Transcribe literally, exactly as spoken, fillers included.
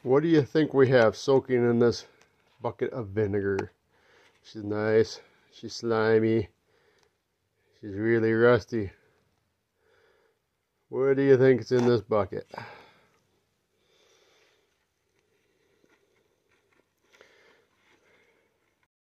What do you think we have soaking in this bucket of vinegar? She's nice. She's slimy. She's really rusty. What do you think is in this bucket?